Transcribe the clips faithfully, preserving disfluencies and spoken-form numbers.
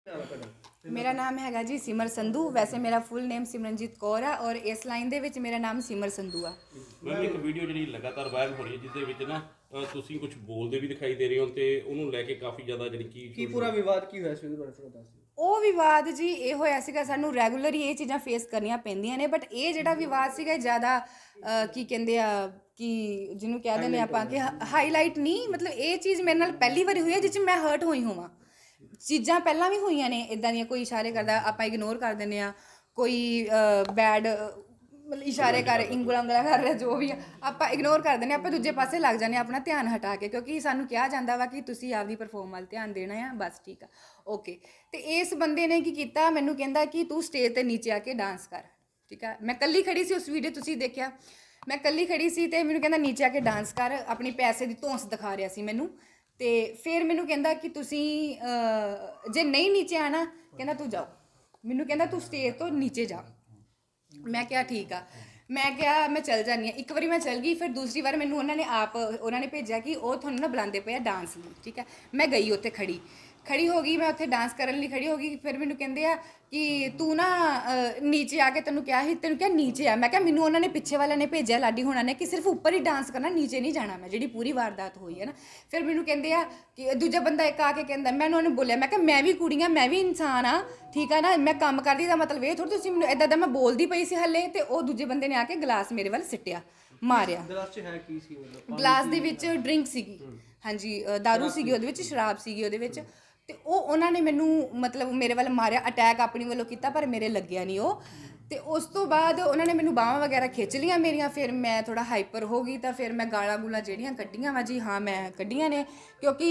मेरा नाम हैगा जी सिमर संधू। वैसे मेरा फुल नेम सिमरनजीत कौर है और इस लाइन ਦੇ ਵਿੱਚ ਮੇਰਾ ਨਾਮ ਸਿਮਰ ਸੰਧੂ ਆ। ਮੈਂ ਇੱਕ ਵੀਡੀਓ ਜਿਹੜੀ ਲਗਾਤਾਰ ਵਾਇਰਲ ਹੋ ਰਹੀ ਹੈ ਜਿਸ ਦੇ ਵਿੱਚ ਨਾ ਤੁਸੀਂ ਕੁਝ ਬੋਲਦੇ ਵੀ ਦਿਖਾਈ ਦੇ ਰਹੇ ਹੋ ਤੇ ਉਹਨੂੰ ਲੈ ਕੇ ਕਾਫੀ ਜ਼ਿਆਦਾ ਜਿਹੜੀ ਕੀ ਕੀ ਪੂਰਾ ਵਿਵਾਦ ਕੀ ਹੋਇਆ ਸੀ ਉਹਦੇ ਬਾਰੇ ਥੋੜਾ ਦੱਸ ਦਿਓ। ਉਹ ਵਿਵਾਦ ਜੀ ਇਹ ਹੋਇਆ ਸੀਗਾ, ਸਾਨੂੰ ਰੈਗੂਲਰ ਹੀ ਇਹ ਚੀਜ਼ਾਂ ਫੇਸ ਕਰਨੀਆਂ ਪੈਂਦੀਆਂ ਨੇ, ਬਟ ਇਹ ਜਿਹੜਾ ਵਿਵਾਦ ਸੀਗਾ ਜ਼ਿਆਦਾ ਕੀ ਕਹਿੰਦੇ ਆ ਕਿ ਜਿਹਨੂੰ ਕਹਿ ਦਿੰਦੇ ਆਪਾਂ ਕਿ ਹਾਈਲਾਈਟ ਨਹੀਂ, ਮਤਲਬ ਇਹ ਚੀਜ਼ ਮੇਰੇ ਨਾਲ ਪਹਿਲੀ ਵਾਰੀ ਹੋਈ ਹੈ ਜਿਸ 'ਚ ਮੈਂ ਹਰਟ ਹੋਈ ਹੋਵਾਂ। ਚੀਜ਼ਾਂ ਪਹਿਲਾਂ ਵੀ ਹੋਈਆਂ ਨੇ ਇੱਦਾਂ ਦੀਆਂ, ਕੋਈ ਇਸ਼ਾਰੇ ਕਰਦਾ ਆਪਾਂ ਇਗਨੋਰ ਕਰ ਦਿੰਦੇ ਹਾਂ, ਕੋਈ ਬੈਡ ਮਤਲਬ ਇਸ਼ਾਰੇ ਕਰ ਇੰਗਲਾ ਉਂਗਲਾ ਕਰ ਰਿਹਾ ਜੋ ਵੀ ਆਪਾਂ ਇਗਨੋਰ ਕਰ ਦਿੰਦੇ ਹਾਂ, ਆਪਾਂ ਦੂਜੇ ਪਾਸੇ ਲੱਗ ਜਾਂਦੇ ਹਾਂ ਆਪਣਾ ਧਿਆਨ ਹਟਾ ਕੇ, ਕਿਉਂਕਿ ਸਾਨੂੰ ਕਿਹਾ ਜਾਂਦਾ ਵਾ ਕਿ ਤੁਸੀਂ ਆਪਦੀ ਪਰਫੋਰਮ ਵੱਲ ਧਿਆਨ ਦੇਣਾ ਆ, ਬਸ ਠੀਕ ਆ ਓਕੇ। ਅਤੇ ਇਸ ਬੰਦੇ ਨੇ ਕੀ ਕੀਤਾ, ਮੈਨੂੰ ਕਹਿੰਦਾ ਕਿ ਤੂੰ ਸਟੇਜ 'ਤੇ ਨੀਚੇ ਆ ਕੇ ਡਾਂਸ ਕਰ, ਠੀਕ ਆ। ਮੈਂ ਇਕੱਲੀ ਖੜੀ ਸੀ, ਉਸ ਵੀਡੀਓ ਤੁਸੀਂ ਦੇਖਿਆ, ਮੈਂ ਇਕੱਲੀ ਖੜੀ ਸੀ ਅਤੇ ਮੈਨੂੰ ਕਹਿੰਦਾ ਨੀਚੇ ਆ ਕੇ ਡਾਂਸ ਕਰ, ਆਪਣੀ ਪੈਸੇ ਦੀ ਧੌਂਸ ਦਿਖਾ ਰਿਹਾ ਸੀ ਮੈਨੂੰ। ਅਤੇ ਫਿਰ ਮੈਨੂੰ ਕਹਿੰਦਾ ਕਿ ਤੁਸੀਂ ਜੇ ਨਹੀਂ ਨੀਚੇ ਆਉਣਾ, ਕਹਿੰਦਾ ਤੂੰ ਜਾਓ, ਮੈਨੂੰ ਕਹਿੰਦਾ ਤੂੰ ਸਟੇਜ ਤੋਂ ਨੀਚੇ ਜਾ। ਮੈਂ ਕਿਹਾ ਠੀਕ ਆ, ਮੈਂ ਕਿਹਾ ਮੈਂ ਚੱਲ ਜਾਂਦੀ ਹਾਂ। ਇੱਕ ਵਾਰੀ ਮੈਂ ਚੱਲ ਗਈ, ਫਿਰ ਦੂਸਰੀ ਵਾਰ ਮੈਨੂੰ ਉਹਨਾਂ ਨੇ ਆਪ ਉਹਨਾਂ ਨੇ ਭੇਜਿਆ ਕਿ ਉਹ ਤੁਹਾਨੂੰ ਨਾ ਬੁਲਾਉਂਦੇ ਪਏ ਆ ਡਾਂਸ ਲਈ, ਠੀਕ ਹੈ। ਮੈਂ ਗਈ ਉੱਥੇ ਖੜੀ ਖੜੀ ਹੋ ਗਈ, ਮੈਂ ਉੱਥੇ ਡਾਂਸ ਕਰਨ ਲਈ ਖੜੀ ਹੋ ਗਈ। ਫਿਰ ਮੈਨੂੰ ਕਹਿੰਦੇ ਆ ਕਿ ਤੂੰ ਨਾ ਨੀਚੇ ਆ ਕੇ, ਤੈਨੂੰ ਕਿਹਾ ਸੀ ਤੈਨੂੰ ਕਿਹਾ ਨੀਚੇ ਆ। ਮੈਂ ਕਿਹਾ ਮੈਨੂੰ ਉਹਨਾਂ ਨੇ ਪਿੱਛੇ ਵਾਲਿਆਂ ਨੇ ਭੇਜਿਆ ਲਾਡੀ ਹੋਣਾ ਨੇ ਕਿ ਸਿਰਫ ਉੱਪਰ ਹੀ ਡਾਂਸ ਕਰਨਾ, ਨੀਚੇ ਨਹੀਂ ਜਾਣਾ ਮੈਂ, ਜਿਹੜੀ ਪੂਰੀ ਵਾਰਦਾਤ ਹੋਈ ਹੈ ਨਾ। ਫਿਰ ਮੈਨੂੰ ਕਹਿੰਦੇ ਆ ਕਿ ਦੂਜਾ ਬੰਦਾ ਇੱਕ ਆ ਕੇ ਕਹਿੰਦਾ, ਮੈਨੂੰ ਉਹਨੇ ਬੋਲਿਆ, ਮੈਂ ਕਿਹਾ ਮੈਂ ਵੀ ਕੁੜੀ ਹਾਂ, ਮੈਂ ਵੀ ਇਨਸਾਨ ਆ, ਠੀਕ ਆ ਨਾ, ਮੈਂ ਕੰਮ ਕਰਦੀ ਦਾ ਮਤਲਬ ਇਹ ਥੋੜ੍ਹਾ ਤੁਸੀਂ ਮੈਨੂੰ ਇੱਦਾਂ ਦਾ। ਮੈਂ ਬੋਲਦੀ ਪਈ ਸੀ ਹਲੇ, ਅਤੇ ਉਹ ਦੂਜੇ ਬੰਦੇ ਨੇ ਆ ਕੇ ਗਲਾਸ ਮੇਰੇ ਵੱਲ ਸਿੱਟਿਆ, ਮਾਰਿਆ। ਗਲਾਸ 'ਚ ਹੈ ਕੀ ਸੀ? ਮਤਲਬ ਗਲਾਸ ਦੇ ਵਿੱਚ ਡਰਿੰਕ ਸੀਗੀ, ਹਾਂਜੀ ਦਾਰੂ ਸੀਗੀ ਉਹਦੇ ਵਿੱਚ, ਸ਼ਰਾਬ ਸੀਗੀ ਉਹਦੇ ਵਿੱਚ। ਅਤੇ ਉਹ ਉਹਨਾਂ ਨੇ ਮੈਨੂੰ ਮਤਲਬ ਮੇਰੇ ਵੱਲ ਮਾਰਿਆ, ਅਟੈਕ ਆਪਣੀ ਵੱਲੋਂ ਕੀਤਾ, ਪਰ ਮੇਰੇ ਲੱਗਿਆ ਨਹੀਂ ਉਹ। ਅਤੇ ਉਸ ਤੋਂ ਬਾਅਦ ਉਹਨਾਂ ਨੇ ਮੈਨੂੰ ਬਾਹਾਂ ਵਗੈਰਾ ਖਿੱਚ ਲਈਆਂ ਮੇਰੀਆਂ। ਫਿਰ ਮੈਂ ਥੋੜ੍ਹਾ ਹਾਈਪਰ ਹੋ ਗਈ, ਤਾਂ ਫਿਰ ਮੈਂ ਗਾਲਾਂ ਗੂਲਾਂ ਜਿਹੜੀਆਂ ਕੱਢੀਆਂ ਵਾ ਜੀ, ਹਾਂ ਮੈਂ ਕੱਢੀਆਂ ਨੇ, ਕਿਉਂਕਿ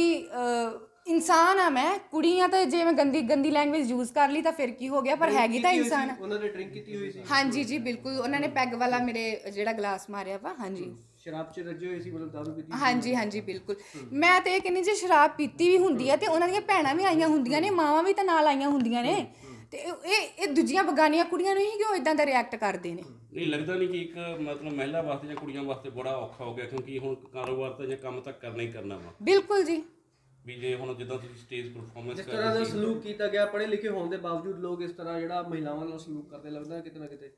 ਇਨਸਾਨ ਆ ਮੈਂ, ਕੁੜੀ ਆ, ਤਾਂ ਜੇ ਮੈਂ ਗੰਦੀ ਗੰਦੀ ਲੈਂਗੁਏਜ ਯੂਜ਼ ਕਰ ਲਈ ਤਾਂ ਫਿਰ ਕੀ ਹੋ ਗਿਆ, ਪਰ ਹੈਗੀ ਤਾਂ ਇਨਸਾਨ ਆ। ਉਹਨਾਂ ਨੇ ਡਰਿੰਕ ਕੀਤੀ ਹੋਈ ਸੀ? ਹਾਂਜੀ ਜੀ ਬਿਲਕੁਲ, ਉਹਨਾਂ ਨੇ ਪੈਗ ਵਾਲਾ ਮੇਰੇ ਜਿਹੜਾ ਗਲਾਸ ਮਾਰਿਆ ਵਾ। ਹਾਂਜੀ, ਸ਼ਰਾਬ 'ਚ ਰੱਜੇ ਹੋਏ ਸੀ, ਮਤਲਬ ਦਾਰੂ ਪੀਤੀ? ਹਾਂਜੀ ਹਾਂਜੀ ਬਿਲਕੁਲ। ਮੈਂ ਤਾਂ ਇਹ ਕਹਿੰਦੀ ਜੇ ਸ਼ਰਾਬ ਪੀਤੀ ਵੀ ਹੁੰਦੀ ਹੈ, ਅਤੇ ਉਹਨਾਂ ਦੀਆਂ ਭੈਣਾਂ ਵੀ ਆਈਆਂ ਹੁੰਦੀਆਂ ਨੇ, ਮਾਵਾਂ ਵੀ ਤਾਂ ਨਾਲ ਆਈਆਂ ਹੁੰਦੀਆਂ ਨੇ, ਅਤੇ ਇਹ ਇਹ ਦੂਜੀਆਂ ਬਗਾਨੀਆਂ ਕੁੜੀਆਂ ਨੂੰ ਹੀ ਕਿਉਂ ਇੱਦਾਂ ਦਾ ਰਿਐਕਟ ਕਰਦੇ ਨੇ? ਨਹੀਂ ਲੱਗਦਾ ਨਹੀਂ ਕਿ ਇੱਕ ਮਤਲਬ ਮਹਿਲਾ ਵਾਸਤੇ ਜਾਂ ਕੁੜੀਆਂ ਵਾਸਤੇ ਬੜਾ ਔਖਾ ਹੋ ਗਿਆ, ਕਿਉਂਕਿ ਹੁਣ ਕਾਰੋਬਾਰ ਤਾਂ ਜਾਂ ਕੰਮ ਤਾਂ ਕਰਨਾ ਹੀ ਕਰਨਾ ਵਾ। ਬਿਲਕੁਲ ਜੀ, ਵੀ ਜੇ ਹੁਣ ਜਿੱਦਾਂ ਤੁਸੀਂ ਸਟੇਜ ਪਰਫਾਰਮੈਂਸ ਜਿਸ ਤਰ੍ਹਾਂ ਦਾ ਸਲੂਕ ਕੀਤਾ ਗਿਆ, ਪੜ੍ਹੇ ਲਿਖੇ ਹੋਣ ਦੇ ਬਾਵਜੂਦ ਲੋਕ ਇਸ ਤਰ੍ਹਾਂ ਜਿਹੜਾ ਮਹਿਲਾਵਾਂ ਨਾਲ ਸਲੂਕ ਕਰਦੇ, ਲੱਗਦਾ ਕਿਤੇ ਨਾ ਕਿਤੇ।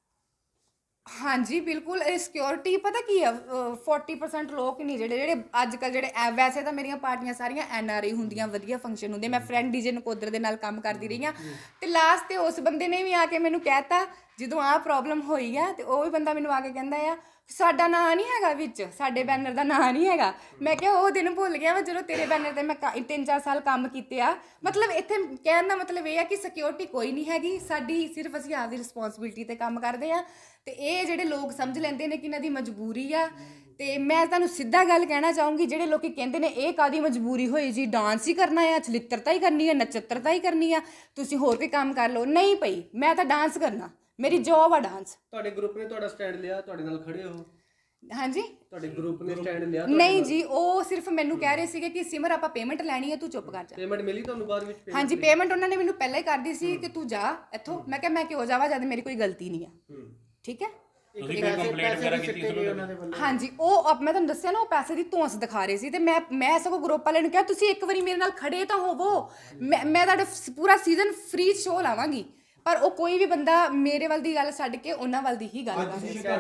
ਹਾਂਜੀ ਬਿਲਕੁਲ, ਸਿਕਿਉਰਿਟੀ ਪਤਾ ਕੀ ਆ, ਫੋਰਟੀ ਪਰਸੈਂਟ ਲੋਕ ਨਹੀਂ ਜਿਹੜੇ ਜਿਹੜੇ ਅੱਜ ਕੱਲ੍ਹ ਜਿਹੜੇ, ਵੈਸੇ ਤਾਂ ਮੇਰੀਆਂ ਪਾਰਟੀਆਂ ਸਾਰੀਆਂ ਐਨ ਆਰ ਆਈ ਹੁੰਦੀਆਂ, ਵਧੀਆ ਫੰਕਸ਼ਨ ਹੁੰਦੇ, ਮੈਂ ਫਰੈਂਡ ਡੀਜੇ ਨਕੋਦਰ ਦੇ ਨਾਲ ਕੰਮ ਕਰਦੀ ਰਹੀ ਹਾਂ। ਅਤੇ ਲਾਸਟ 'ਤੇ ਉਸ ਬੰਦੇ ਨੇ ਵੀ ਆ ਕੇ ਮੈਨੂੰ ਕਹਿ ਤਾ, ਜਦੋਂ ਆਹ ਪ੍ਰੋਬਲਮ ਹੋਈ ਆ, ਅਤੇ ਉਹ ਵੀ ਬੰਦਾ ਮੈਨੂੰ ਆ ਕੇ ਕਹਿੰਦਾ ਆ ਸਾਡਾ ਨਾਂ ਨਹੀਂ ਹੈਗਾ ਵਿੱਚ, ਸਾਡੇ ਬੈਨਰ ਦਾ ਨਾਂ ਨਹੀਂ ਹੈਗਾ। ਮੈਂ ਕਿਹਾ ਉਹ ਦਿਨ ਭੁੱਲ ਗਿਆ ਵਾ ਜਦੋਂ ਤੇਰੇ ਬੈਨਰ 'ਤੇ ਮੈਂ ਤਿੰਨ ਚਾਰ ਸਾਲ ਕੰਮ ਕੀਤੇ ਆ। ਮਤਲਬ ਇੱਥੇ ਕਹਿਣ ਦਾ ਮਤਲਬ ਇਹ ਆ ਕਿ ਸਿਕਿਉਰਿਟੀ ਕੋਈ ਨਹੀਂ ਹੈਗੀ ਸਾਡੀ, ਸਿਰਫ ਅਸੀਂ ਆਪਦੀ ਰਿਸਪੋਂਸੀਬਿਲਿਟੀ 'ਤੇ ਕੰਮ ਕਰਦੇ ਹਾਂ। ਅਤੇ ਇਹ ਜਿਹੜੇ ਲੋਕ ਸਮਝ ਲੈਂਦੇ ਨੇ ਕਿ ਇਹਨਾਂ ਦੀ ਮਜਬੂਰੀ ਆ, ਅਤੇ ਮੈਂ ਤੁਹਾਨੂੰ ਸਿੱਧਾ ਗੱਲ ਕਹਿਣਾ ਚਾਹੂੰਗੀ, ਜਿਹੜੇ ਲੋਕ ਕਹਿੰਦੇ ਨੇ ਇਹ ਕਾਹਦੀ ਮਜਬੂਰੀ ਹੋਈ ਜੀ, ਡਾਂਸ ਹੀ ਕਰਨਾ ਆ, ਚਲਿੱਤਰਤਾ ਹੀ ਕਰਨੀ ਆ, ਨਛੱਤਰਤਾ ਹੀ ਕਰਨੀ ਆ, ਤੁਸੀਂ ਹੋਰ ਕੋਈ ਕੰਮ ਕਰ ਲਓ। ਨਹੀਂ ਪਈ, ਮੈਂ ਤਾਂ ਡਾਂਸ ਕਰਨਾ, ਮੇਰੀ ਜੋਬ ਆ ਡਾਂਸ। ਤੁਹਾਡੇ ਗਰੁੱਪ ਨੇ ਤੁਹਾਡਾ ਸਟੈਂਡ ਲਿਆ, ਤੁਹਾਡੇ ਨਾਲ ਖੜੇ ਹੋ? ਹਾਂਜੀ, ਤੁਹਾਡੇ ਗਰੁੱਪ ਨੇ ਸਟੈਂਡ ਲਿਆ? ਨਹੀਂ ਜੀ, ਉਹ ਸਿਰਫ ਮੈਨੂੰ ਕਹਿ ਰਹੇ ਸੀਗੇ ਕਿ ਸਿਮਰ ਆਪਾਂ ਪੇਮੈਂਟ ਲੈਣੀ ਹੈ, ਤੂੰ ਚੁੱਪ ਕਰ ਜਾ। ਪੇਮੈਂਟ ਮਿਲੀ ਤੁਹਾਨੂੰ ਬਾਅਦ ਵਿੱਚ? ਹਾਂਜੀ, ਪੇਮੈਂਟ ਉਹਨਾਂ ਨੇ ਮੈਨੂੰ ਪਹਿਲਾਂ ਹੀ ਕਰਦੀ ਸੀ ਕਿ ਤੂੰ ਜਾ ਇੱਥੋਂ। ਮੈਂ ਕਿਹਾ ਮੈਂ ਕਿਉਂ ਜਾਵਾਂ ਜਦ ਮੇਰੀ ਕੋਈ ਗਲਤੀ ਨਹੀਂ ਆ, ਠੀਕ ਹੈ। ਤੁਸੀਂ ਕੋਈ ਕੰਪਲੇਂਟ ਵਗੈਰਾ ਕੀਤੀ ਸੀ ਉਹਨਾਂ ਦੇ? ਹਾਂਜੀ, ਉਹ ਮੈਂ ਤੁਹਾਨੂੰ ਦੱਸਿਆ ਨਾ, ਉਹ ਪੈਸੇ ਦੀ ਧੌਂਸ ਦਿਖਾ ਰਹੇ ਸੀ, ਅਤੇ ਮੈਂ ਮੈਂ ਸਗੋਂ ਗਰੁੱਪ ਵਾਲਿਆਂ ਨੂੰ ਕਿਹਾ ਤੁਸੀਂ ਇੱਕ ਵਾਰੀ ਮੇਰੇ ਨਾਲ ਖੜੇ ਤਾਂ ਹੋਵੋ, ਮੈਂ ਮੈਂ ਤੁਹਾਡਾ ਪੂਰਾ ਸੀਜ਼ਨ ਫ੍ਰੀ ਸ਼ੋਅ ਲਾਵਾਂਗੀ। ਪਰ ਉਹ ਕੋਈ ਵੀ ਬੰਦਾ ਮੇਰੇ ਵੱਲ ਦੀ ਗੱਲ ਛੱਡ ਕੇ ਉਹਨਾਂ ਵੱਲ ਦੀ ਹੀ ਗੱਲ ਕਰ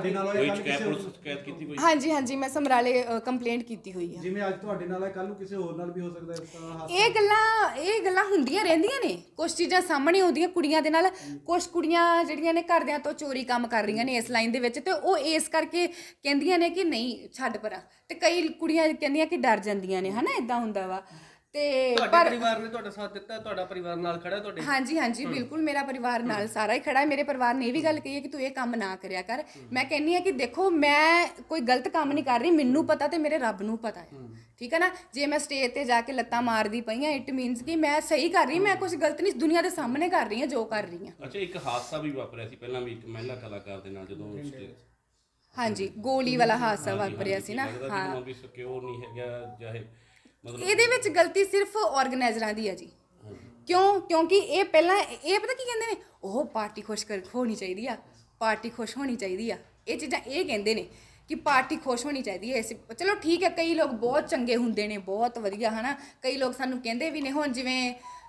ਰਿਹਾ। ਹਾਂਜੀ ਹਾਂਜੀ, ਮੈਂ ਸਮਰਾਲੇ ਕੰਪਲੇਂਟ ਕੀਤੀ ਹੋਈ ਹੈ। ਜਿਵੇਂ ਅੱਜ ਤੁਹਾਡੇ ਨਾਲ ਹੈ, ਕੱਲ੍ਹ ਨੂੰ ਕਿਸੇ ਹੋਰ ਨਾਲ ਵੀ ਹੋ ਸਕਦਾ ਇਸ ਤਰ੍ਹਾਂ। ਇਹ ਗੱਲਾਂ ਇਹ ਗੱਲਾਂ ਹੁੰਦੀਆਂ ਰਹਿੰਦੀਆਂ ਨੇ, ਕੁਛ ਚੀਜ਼ਾਂ ਸਾਹਮਣੇ ਆਉਂਦੀਆਂ ਕੁੜੀਆਂ ਦੇ ਨਾਲ। ਕੁਛ ਕੁੜੀਆਂ ਜਿਹੜੀਆਂ ਨੇ ਘਰਦਿਆਂ ਤੋਂ ਚੋਰੀ ਕੰਮ ਕਰ ਰਹੀਆਂ ਨੇ ਇਸ ਲਾਈਨ ਦੇ ਵਿੱਚ, ਅਤੇ ਉਹ ਇਸ ਕਰਕੇ ਕਹਿੰਦੀਆਂ ਨੇ ਕਿ ਨਹੀਂ ਛੱਡ ਪਰਾਂ, ਅਤੇ ਕਈ ਕੁੜੀਆਂ ਕਹਿੰਦੀਆਂ ਕਿ ਡਰ ਜਾਂਦੀਆਂ ਨੇ, ਹੈ ਨਾ, ਇੱਦਾਂ ਹੁੰਦਾ ਵਾ। ਤੇ ਪਰ ਪਰਿਵਾਰ ਨੇ ਤੁਹਾਡਾ ਸਾਥ ਦਿੱਤਾ, ਤੁਹਾਡਾ ਪਰਿਵਾਰ ਨਾਲ ਖੜਾ ਤੁਹਾਡੇ? ਹਾਂਜੀ ਹਾਂਜੀ ਬਿਲਕੁਲ, ਮੇਰਾ ਪਰਿਵਾਰ ਨਾਲ ਸਾਰਾ ਹੀ ਖੜਾ ਹੈ। ਮੇਰੇ ਪਰਿਵਾਰ ਨੇ ਇਹ ਵੀ ਗੱਲ ਕਹੀ ਹੈ ਕਿ ਤੂੰ ਇਹ ਕੰਮ ਨਾ ਕਰਿਆ ਕਰ। ਮੈਂ ਕਹਿੰਦੀ ਹਾਂ ਕਿ ਦੇਖੋ, ਮੈਂ ਕੋਈ ਗਲਤ ਕੰਮ ਨਹੀਂ ਕਰ ਰਹੀ, ਮੈਨੂੰ ਪਤਾ ਤੇ ਮੇਰੇ ਰੱਬ ਨੂੰ ਪਤਾ ਹੈ, ਠੀਕ ਹੈ ਨਾ। ਜੇ ਮੈਂ ਸਟੇਜ 'ਤੇ ਜਾ ਕੇ ਲੱਤਾਂ ਮਾਰਦੀ ਪਈ ਹਾਂ, ਇਟ ਮੀਨਸ ਕਿ ਮੈਂ ਸਹੀ ਕਰ ਰਹੀ, ਮੈਂ ਕੁਝ ਗਲਤ ਨਹੀਂ, ਦੁਨੀਆ ਦੇ ਸਾਹਮਣੇ ਕਰ ਰਹੀ ਹਾਂ ਜੋ ਕਰ ਰਹੀ ਹਾਂ। ਅੱਛਾ, ਇੱਕ ਹਾਦਸਾ ਵੀ ਵਾਪਰਿਆ ਸੀ ਪਹਿਲਾਂ ਵੀ ਇੱਕ ਮਹਿਲਾ ਕਲਾਕਾਰ ਦੇ ਨਾਲ, ਜਦੋਂ ਹਾਂਜੀ ਗੋਲੀ ਵਾਲਾ ਹਾਦਸਾ ਵਾਪਰਿਆ ਸੀ ਨਾ। ਹਾਂ, ਸਿਕਿਉਰ ਨਹੀਂ ਹੈਗਾ ਚਾਹੇ, ਇਹਦੇ ਵਿੱਚ ਗਲਤੀ ਸਿਰਫ ਆਰਗੇਨਾਈਜ਼ਰਾਂ ਦੀ ਹੈ ਜੀ। ਕਿਉਂ? ਕਿਉਂਕਿ ਇਹ ਪਹਿਲਾਂ ਇਹ ਪਤਾ ਕੀ ਕਹਿੰਦੇ ਨੇ, ਉਹ ਪਾਰਟੀ ਖੁਸ਼ ਕਰ ਹੋਣੀ ਚਾਹੀਦੀ ਆ, ਪਾਰਟੀ ਖੁਸ਼ ਹੋਣੀ ਚਾਹੀਦੀ ਆ, ਇਹ ਚੀਜ਼ਾਂ ਇਹ ਕਹਿੰਦੇ ਨੇ ਕਿ ਪਾਰਟੀ ਖੁਸ਼ ਹੋਣੀ ਚਾਹੀਦੀ ਹੈ। ਇਸ ਚਲੋ ਠੀਕ ਹੈ, ਕਈ ਲੋਕ ਬਹੁਤ ਚੰਗੇ ਹੁੰਦੇ ਨੇ, ਬਹੁਤ ਵਧੀਆ ਹੈ ਨਾ, ਕਈ ਲੋਕ ਸਾਨੂੰ ਕਹਿੰਦੇ ਵੀ ਨੇ। ਹੁਣ ਜਿਵੇਂ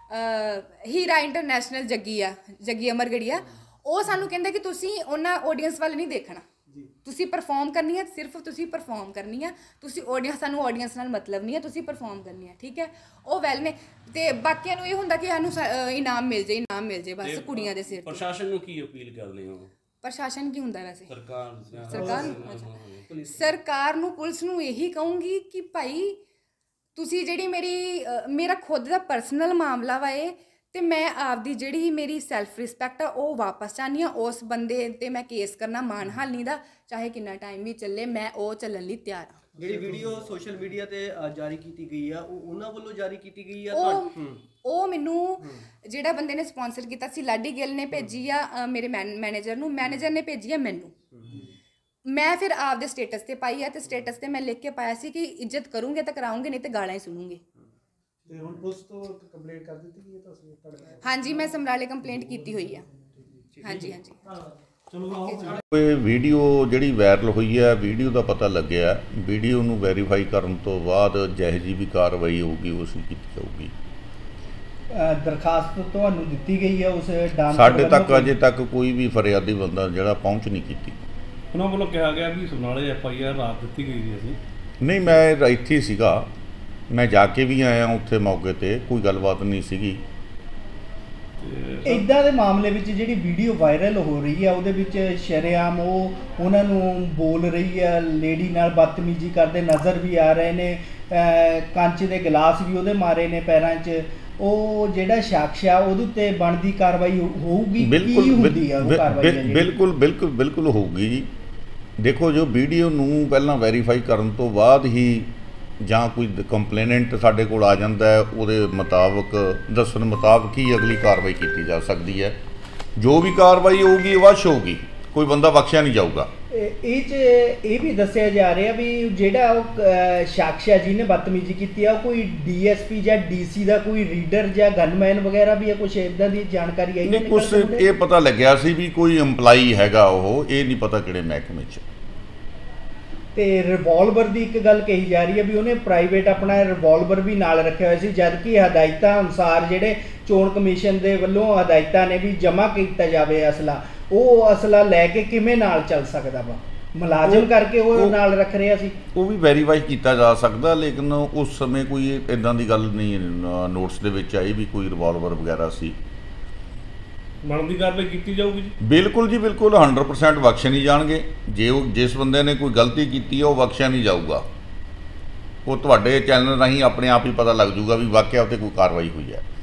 ਹੀਰਾ ਇੰਟਰਨੈਸ਼ਨਲ ਜੱਗੀ ਆ ਜੱਗੀ ਅਮਰਗੜੀਆ, ਉਹ ਸਾਨੂੰ ਕਹਿੰਦਾ ਕਿ ਤੁਸੀਂ ਉਹਨਾਂ ਆਡੀਅנס ਵੱਲ ਨਹੀਂ ਦੇਖਣਾ, ਤੁਸੀਂ ਪਰਫਾਰਮ ਕਰਨੀ ਹੈ, ਸਿਰਫ ਤੁਸੀਂ ਪਰਫਾਰਮ ਕਰਨੀ ਆ, ਤੁਸੀਂ ਆਡੀਅנס ਸਾਨੂੰ ਆਡੀਅנס ਨਾਲ ਮਤਲਬ ਨਹੀਂ ਹੈ, ਤੁਸੀਂ ਪਰਫਾਰਮ ਕਰਨੀ ਹੈ, ਠੀਕ ਹੈ। ਉਹ ਵੈਲ ਨੇ ਤੇ ਬਾਕੀਆਂ ਨੂੰ ਇਹ ਹੁੰਦਾ ਕਿ ਸਾਨੂੰ ਇਨਾਮ ਮਿਲ ਜੇ ਇਨਾਮ ਮਿਲ ਜੇ ਬਸ ਕੁੜੀਆਂ ਦੇ ਸਿਰ ਤੇ। ਪ੍ਰਸ਼ਾਸਨ ਨੂੰ ਕੀ ਅਪੀਲ ਕਰਦੇ ਹੋ? ਪ੍ਰਸ਼ਾਸਨ ਕੀ ਹੁੰਦਾ ਵੈਸੇ? ਸਰਕਾਰ ਸਰਕਾਰ ਸਰਕਾਰ ਨੂੰ ਪੁਲਿਸ ਨੂੰ ਇਹੀ ਕਹੂੰਗੀ ਕਿ ਭਾਈ ਤੁਸੀਂ ਜਿਹੜੀ ਮੇਰੀ ਮੇਰਾ ਖੁਦ ਦਾ ਪਰਸਨਲ ਮਾਮਲਾ ਵਾ ਇਹ, ਤੇ ਮੈਂ ਆਪਦੀ ਜਿਹੜੀ ਮੇਰੀ ਸੈਲਫ ਰਿਸਪੈਕਟ ਆ ਉਹ ਵਾਪਸ ਚਾਹੁੰਦੀ ਹਾਂ। ਉਸ ਬੰਦੇ ਤੇ ਮੈਂ ਕੇਸ ਕਰਨਾ ਮਾਨਹਾਨੀ ਦਾ, ਚਾਹੇ ਕਿੰਨਾ ਟਾਈਮ ਵੀ ਚੱਲੇ, ਮੈਂ ਉਹ ਚੱਲਣ ਲਈ ਤਿਆਰ ਹਾਂ। ਜਿਹੜੀ ਵੀਡੀਓ ਸੋਸ਼ਲ ਮੀਡੀਆ ਤੇ ਜਾਰੀ ਕੀਤੀ ਗਈ ਆ ਉਹ ਉਹਨਾਂ ਵੱਲੋਂ ਜਾਰੀ ਕੀਤੀ ਗਈ ਆ? ਉਹ ਉਹ ਮੈਨੂੰ ਜਿਹੜਾ ਬੰਦੇ ਨੇ ਸਪਾਂਸਰ ਕੀਤਾ ਸੀ ਲਾਡੀ ਗਿੱਲ ਨੇ ਭੇਜੀ ਆ ਮੇਰੇ ਮੈਨੇਜਰ ਨੂੰ, ਮੈਨੇਜਰ ਨੇ ਭੇਜੀ ਆ ਮੈਨੂੰ। ਮੈਂ ਫਿਰ ਆਪਦੇ ਸਟੇਟਸ ਤੇ ਪਾਈ ਆ ਤੇ ਸਟੇਟਸ ਤੇ ਮੈਂ ਲਿਖ ਕੇ ਪਾਇਆ ਸੀ ਕਿ ਇੱਜ਼ਤ ਕਰੂੰਗੇ ਤਾਂ ਕਰਾਉਂਗੇ, ਨਹੀਂ ਤੇ ਗਾਲਾਂ ਹੀ ਸੁਣੂਗੇ। ਤੇ ਹੁਣ ਪੁਲਿਸ ਤੋਂ ਕੰਪਲੇਂਟ ਕਰ ਦਿੱਤੀ ਗਈ ਹੈ ਤੁਸੀਂ ਤੁਹਾਡੇ? ਹਾਂਜੀ, ਮੈਂ ਸਮਰਾਲੇ ਕੰਪਲੇਂਟ ਕੀਤੀ ਹੋਈ ਆ। ਹਾਂਜੀ ਹਾਂਜੀ ਇਹ ਵੀਡੀਓ ਜਿਹੜੀ ਵਾਇਰਲ ਹੋਈ ਹੈ, ਵੀਡੀਓ ਦਾ ਪਤਾ ਲੱਗਿਆ, ਵੀਡੀਓ ਨੂੰ ਵੈਰੀਫਾਈ ਕਰਨ ਤੋਂ ਬਾਅਦ ਜਿਹੋ ਜਿਹੀ ਵੀ ਕਾਰਵਾਈ ਹੋਊਗੀ ਉਸ ਨੂੰ ਕੀਤੀ ਜਾਊਗੀ। ਦਰਖਾਸਤ ਤੁਹਾਨੂੰ ਦਿੱਤੀ ਗਈ ਹੈ ਉਸ ਡਾਂਸ? ਸਾਡੇ ਤੱਕ ਅਜੇ ਤੱਕ ਕੋਈ ਵੀ ਫਰਿਆਦੀ ਬੰਦਾ ਜਿਹੜਾ ਪਹੁੰਚ ਨਹੀਂ ਕੀਤੀ। ਉਹਨਾਂ ਵੱਲੋਂ ਕਿਹਾ ਗਿਆ ਵੀ ਸਮਰਾਲੇ ਐਫ ਆਈ ਆਰ ਰਾਤ ਦਿੱਤੀ ਗਈ ਸੀ। ਅਸੀਂ ਨਹੀਂ, ਮੈਂ ਇੱਥੇ ਹੀ ਸੀਗਾ, ਮੈਂ ਜਾ ਕੇ ਵੀ ਆਇਆ ਉੱਥੇ ਮੌਕੇ ਤੇ, ਕੋਈ ਗੱਲਬਾਤ ਨਹੀਂ ਸੀਗੀ। ਇੱਦਾਂ ਦੇ ਮਾਮਲੇ ਵਿੱਚ ਜਿਹੜੀ ਵੀਡੀਓ ਵਾਇਰਲ ਹੋ ਰਹੀ ਆ ਉਹਦੇ ਵਿੱਚ ਸ਼ਰੇਆਮ ਉਹ ਉਹਨਾਂ ਨੂੰ ਬੋਲ ਰਹੀ ਆ, ਲੇਡੀ ਨਾਲ ਬਦਤਮੀਜ਼ੀ ਕਰਦੇ ਨਜ਼ਰ ਵੀ ਆ ਰਹੇ ਨੇ, ਕੰਚ ਦੇ ਗਲਾਸ ਵੀ ਉਹਦੇ ਮਾਰੇ ਨੇ ਪੈਰਾਂ 'ਚ। ਉਹ ਜਿਹੜਾ ਸ਼ਖਸ ਆ ਉਹਦੇ ਉੱਤੇ ਬਣਦੀ ਕਾਰਵਾਈ ਹੋਊਗੀ? ਬਿਲਕੁਲ ਹੁੰਦੀ ਆ ਉਹ ਕਾਰਵਾਈ? ਬਿਲਕੁਲ ਬਿਲਕੁਲ ਬਿਲਕੁਲ ਹੋਊਗੀ ਜੀ। ਦੇਖੋ, ਜੋ ਵੀਡੀਓ ਨੂੰ ਪਹਿਲਾਂ ਵੈਰੀਫਾਈ ਕਰਨ ਤੋਂ ਬਾਅਦ ਹੀ ਜਾਂ ਕੋਈ ਕੰਪਲੇਨੈਂਟ ਸਾਡੇ ਕੋਲ ਆ ਜਾਂਦਾ ਹੈ, ਉਹਦੇ ਮੁਤਾਬਕ ਦੱਸਣ ਮੁਤਾਬਕ ਹੀ ਅਗਲੀ ਕਾਰਵਾਈ ਕੀਤੀ ਜਾ ਸਕਦੀ ਹੈ। ਜੋ ਵੀ ਕਾਰਵਾਈ ਹੋਊਗੀ ਅਵੱਸ਼ ਹੋਊਗੀ, ਕੋਈ ਬੰਦਾ ਬਖਸ਼ਿਆ ਨਹੀਂ ਜਾਊਗਾ। ਇਹ 'ਚ ਇਹ ਵੀ ਦੱਸਿਆ ਜਾ ਰਿਹਾ ਵੀ ਜਿਹੜਾ ਉਹ ਸ਼ਖਸ ਆ ਜਿਹਨੇ ਬਦਤਮੀਜ਼ੀ ਕੀਤੀ ਆ ਉਹ ਕੋਈ ਡੀ ਐਸ ਪੀ ਜਾਂ ਡੀ ਸੀ ਦਾ ਕੋਈ ਰੀਡਰ ਜਾਂ ਗਨਮੈਨ ਵਗੈਰਾ ਵੀ ਹੈ, ਕੁਛ ਇੱਦਾਂ ਦੀ ਜਾਣਕਾਰੀ ਆਈ? ਨਹੀਂ, ਕੁਛ ਇਹ ਪਤਾ ਲੱਗਿਆ ਸੀ ਵੀ ਕੋਈ EMPLOYEE ਹੈਗਾ, ਉਹ ਇਹ ਨਹੀਂ ਪਤਾ ਕਿਹੜੇ ਮਹਿਕਮੇ 'ਚ। ਤੇ ਰਿਵਾਲਵਰ ਦੀ ਇੱਕ ਗੱਲ ਕਹੀ ਜਾ ਰਹੀ ਹੈ ਵੀ ਉਹਨੇ ਪ੍ਰਾਈਵੇਟ ਆਪਣਾ ਰਿਵਾਲਵਰ ਵੀ ਨਾਲ ਰੱਖਿਆ ਹੋਇਆ ਸੀ, ਜਦਕਿ ਹਦਾਇਤਾਂ ਅਨੁਸਾਰ ਜਿਹੜੇ ਚੋਣ ਕਮਿਸ਼ਨ ਦੇ ਵੱਲੋਂ ਹਦਾਇਤਾਂ ਨੇ ਵੀ ਜਮ੍ਹਾਂ ਕੀਤਾ ਜਾਵੇ ਅਸਲਾ, ਉਹ ਅਸਲਾ ਲੈ ਕੇ ਕਿਵੇਂ ਨਾਲ ਚੱਲ ਸਕਦਾ ਵਾ? ਮੁਲਾਜ਼ਮ ਕਰਕੇ ਉਹ ਨਾਲ ਰੱਖ ਰਿਹਾ ਸੀ? ਉਹ ਵੀ ਵੈਰੀਫਾਈ ਕੀਤਾ ਜਾ ਸਕਦਾ, ਲੇਕਿਨ ਉਸ ਸਮੇਂ ਕੋਈ ਇੱਦਾਂ ਦੀ ਗੱਲ ਨਹੀਂ ਨੋਟਿਸ ਦੇ ਵਿੱਚ ਆਈ ਵੀ ਕੋਈ ਰਿਵਾਲਵਰ ਵਗੈਰਾ ਸੀ। ਬਣਦੀ ਕਾਰਵਾਈ ਕੀਤੀ ਜਾਊਗੀ ਜੀ? ਬਿਲਕੁਲ ਜੀ, ਬਿਲਕੁਲ ਹੰਡਰਡ ਪਰਸੈਂਟ ਬਖਸ਼ੇ ਨਹੀਂ ਜਾਣਗੇ। ਜੇ ਉਹ ਜਿਸ ਬੰਦੇ ਨੇ ਕੋਈ ਗਲਤੀ ਕੀਤੀ ਹੈ ਉਹ ਬਖਸ਼ਿਆ ਨਹੀਂ ਜਾਊਗਾ। ਉਹ ਤੁਹਾਡੇ ਚੈਨਲ ਰਾਹੀਂ ਆਪਣੇ ਆਪ ਹੀ ਪਤਾ ਲੱਗ ਜਾਊਗਾ ਵੀ ਵਾਕਿਆ ਉੱਤੇ ਕੋਈ ਕਾਰਵਾਈ ਹੋਈ ਹੈ।